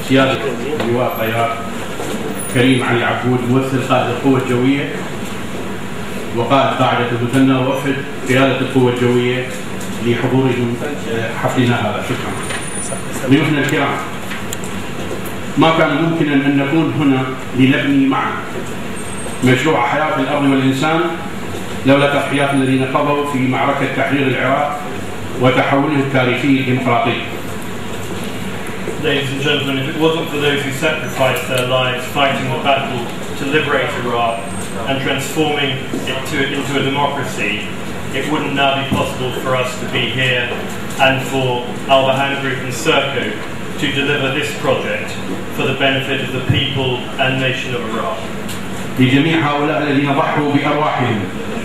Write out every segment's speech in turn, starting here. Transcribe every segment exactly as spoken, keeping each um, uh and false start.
سيادة اللواء الطيار كريم علي عبود ممثل قائد القوة الجوية وقائد قاعدة المثنى، ووفد قيادة القوة الجوية لحضورهم حفلنا هذا. شكرا. ضيوفنا الكرام، ما كان ممكنا أن نكون هنا لنبني معا مشروع حياة الأرض والإنسان لولا تضحيات الذين قضوا في معركة تحرير العراق وتحوله التاريخي الديمقراطي. Ladies and gentlemen, if it wasn't for those who sacrificed their lives fighting the battle to liberate Iraq and transforming it to, into a democracy, it wouldn't now be possible for us to be here and for Al Bahan Group and Serco to deliver this project for the benefit of the people and nation of Iraq. لجميع هؤلاء الذين ضحوا بأرواحهم.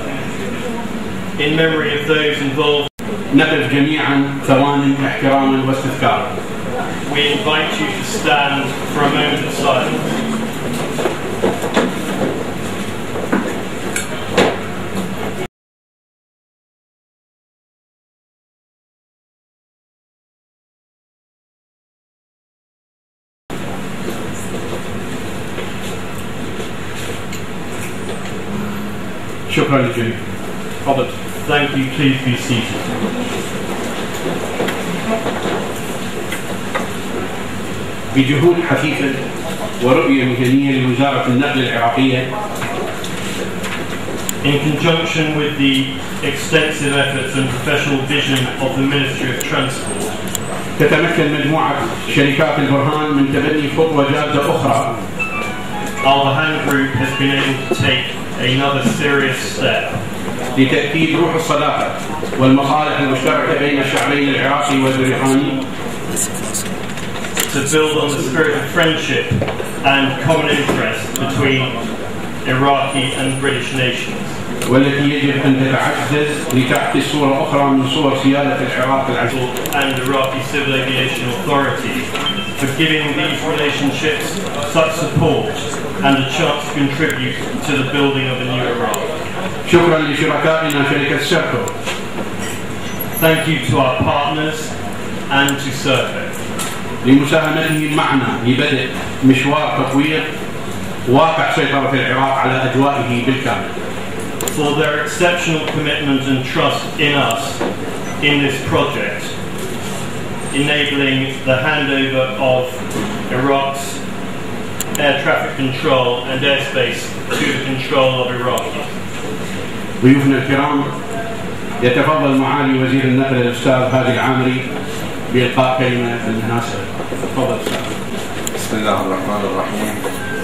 In memory of those involved, نقف جميعا ثواني احتراما واستذكارا. We invite you to stand for a moment of silence. شكرا للجميع. تفضل. Thank you. Please be seated. بجهود حثيثة ورؤية مهنية لوزارة النقل العراقية، in conjunction with the extensive efforts and professional vision of the Ministry of Transport, تتمكن مجموعة شركات البرهان من تبني خطوة جادة أخرى. Al Bahan Group has been able to take another serious step لتأكيد روح الصداقة والمصالح المشتركة بين الشعبين العراقي والبريطاني، to build on the spirit of friendship and common interest between Iraqi and British nations, والتي يجب أن تتعزز لتعكس صورة أخرى من صور سيادة العراق العزيز. and Iraqi Civil Aviation Authority for giving these relationships such support and a chance to contribute to the building of a new Iraq. شكرا لشركائنا شركة سيركو. Thank you to our partners and to Serco لمساهمتهم معنا لبدء مشوار تطوير واقع سيطرة العراق على أجوائه بالكامل. for their exceptional commitment and trust in us in this project, enabling the handover of Iraq's air traffic control and airspace to the control of Iraq. ضيوفنا الكرام، يتفضل معالي وزير النقل الأستاذ هادي العامري بإلقاء كلمة بالمناسبة. تفضل أستاذ. بسم الله الرحمن الرحيم.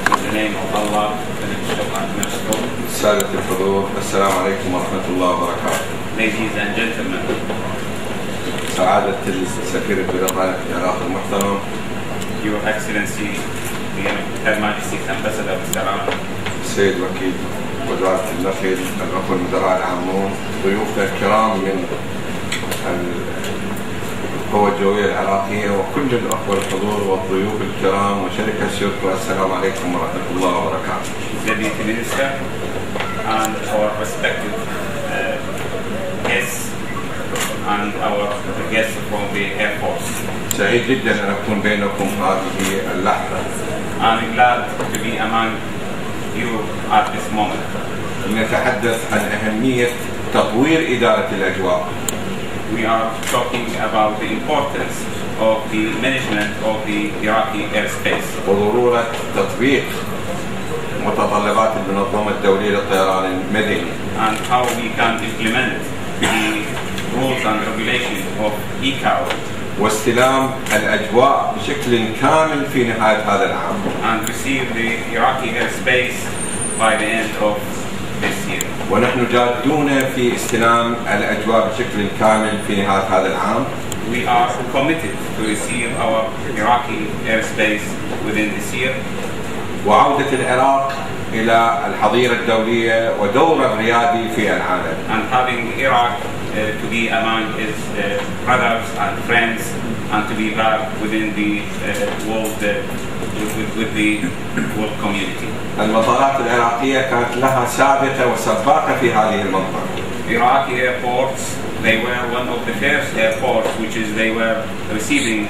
سادة الحضور، السلام عليكم ورحمة الله وبركاته. Ladies and gentlemen, سعادة السفير البريطاني في العراق المحترم، Your Excellency, Her Majesty's Ambassador Mister Aoun, السيد وكيل وزارة النقل، الأخوة المدراء العامون، ضيوفنا الكرام من القوى الجوية العراقية وكل الأخوة الحضور والضيوف الكرام وشركة سيركو، السلام عليكم ورحمة الله وبركاته. Deputy Minister, and our respected uh, guests and our guests from the Air Force. سعيد جدا أن أكون بينكم هذه اللحظة. I'm glad to be among you at this moment. نتحدث عن أهمية تطوير إدارة الأجواء. We are talking about the importance of the management of the Iraqi airspace. وضرورة تطبيق متطلبات المنظمة الدولية للطيران المدني. And how we can implement the rules and regulations of I C A O. واستلام الأجواء بشكل كامل في نهاية هذا العام. And receive the Iraqi airspace by the end of this year. ونحن جادون في استلام الأجواء بشكل كامل في نهاية هذا العام. We are committed to receive our Iraqi airspace within this year. وعودة العراق إلى الحظيرة الدولية ودور الريادي في العالم. And having Iraq uh, to be among his uh, brothers and friends and to be back within the uh, world uh, with, with the world community. المطارات العراقية كانت لها سابقة وسباقة في هذه المنطقة. Iraqi airports, they were one of the first airports which is they were receiving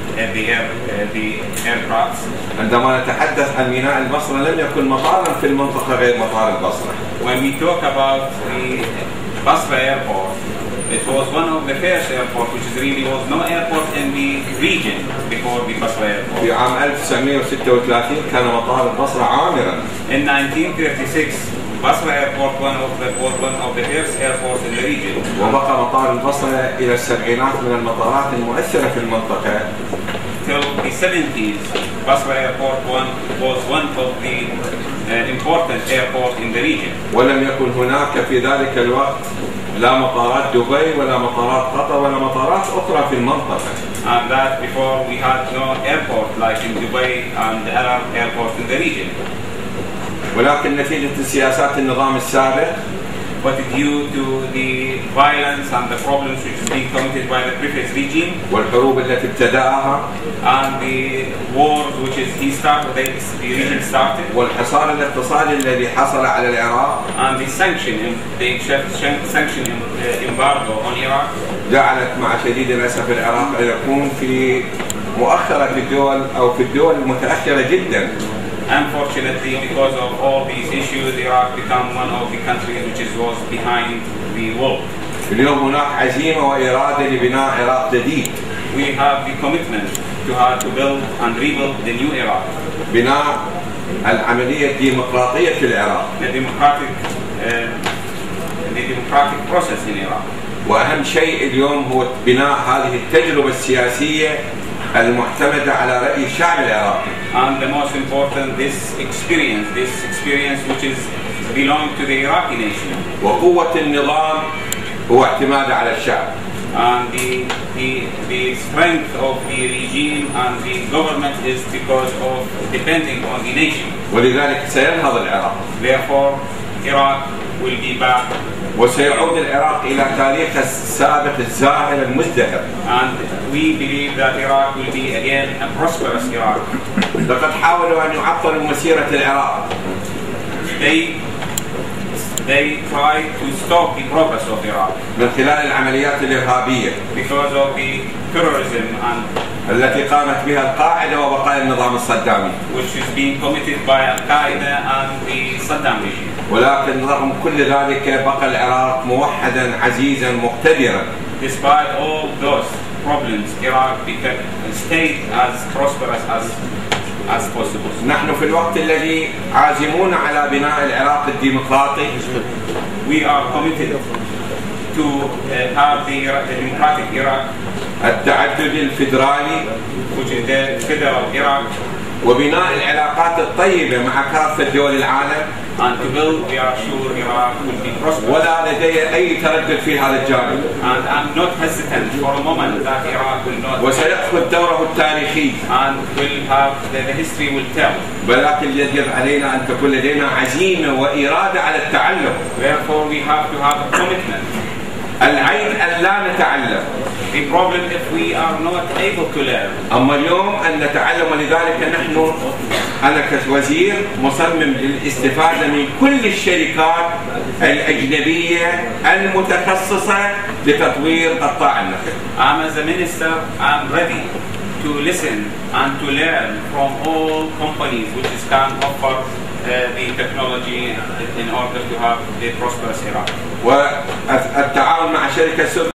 uh, the air uh, the aircrafts. عندما نتحدث عن ميناء البصرة لم يكن مطارا في المنطقة غير مطار البصرة. When we talk about the Basra airport, it was one of the first airports which really was no airport in the region before the Basra airport. في عام ألف وتسعمئة وستة وثلاثين كان مطار البصرة عامرا. In nineteen thirty-six, Basra airport one of the, was one of the first airports in the region. وبقى مطار البصرة إلى السبعينات من المطارات المؤثرة في المنطقة. Till the seventies, Basra airport one was one of the uh, important airports in the region. ولم يكن هناك في ذلك الوقت لا مطارات دبي ولا مطارات قطر ولا مطارات أخرى في المنطقة. And that before we had no airport like in Dubai and the other airports in the region. ولكن نتيجة سياسات النظام السابق But due to the violence and the problems which is being committed by the previous regime والحروب التي ابتدأها and the wars which is he started, the regime started, والحصار الاقتصادي الذي حصل على العراق and the sanction, the sanction embargo on Iraq, جعلت مع شديد الأسف العراق أن يكون في مؤخرة الدول أو في الدول المتأخرة جدا. Unfortunately, because of all these issues, Iraq became one of the countries which is, was behind the world. اليوم هناك عزيمة وإرادة لبناء عراق جديد. We have the commitment to have to build and rebuild the new Iraq. بناء العملية الديمقراطية في العراق. The democratic, uh, the democratic process in Iraq. وأهم شيء اليوم هو بناء هذه التجربة السياسية المعتمدة على رأي الشعب العراقي. And the most important, this experience, this experience which is belong to the Iraqi nation. وقوة النظام هو اعتماد على الشعب. And the, the, the strength of the regime and the government is because of depending on the nation. ولذلك سينهض العراق. Therefore, Iraq will be back. وسيعود العراق إلى تاريخه السابق الزاهر المزدهر. And we believe that Iraq will be again a prosperous Iraq. لقد حاولوا أن يعطلوا مسيرة العراق. They they try to stop the progress of Iraq من خلال العمليات الإرهابية because of the terrorism and التي قامت بها القاعدة وبقايا النظام الصدامي. which is being committed by Al-Qaeda and the Saddam regime. ولكن رغم كل ذلك بقى العراق موحدا عزيزا مقتدرا. Despite all those problems, Iraq became stayed as prosperous as as possible. نحن في الوقت الذي عازمون على بناء العراق الديمقراطي. We are committed to uh, have the, the democratic Iraq, التعدد الفيدرالي، which is the federal Iraq, وبناء العلاقات الطيبة مع كافة دول العالم. and to build, we are sure Iraq will be prosperous. ولا لدي أي تردد في هذا الجانب. And I'm not hesitant for a moment that Iraq will not. وسيأخذ دوره التاريخي. And will have the, the history will tell. ولكن يجب علينا أن تكون لدينا عزيمة وإرادة على التعلم. Therefore, we have to have a commitment. العيب أن لا نتعلم. The problem if we are not able to learn. أما اليوم أن نتعلم، ولذلك نحن أنا كوزير مصمم للاستفادة من كل الشركات الأجنبية المتخصصة لتطوير قطاع النفط. I'm as a minister, I'm ready to listen and to learn from all companies which can offer uh, the technology in order to have a prosperous Iraq. والتعاون مع شركة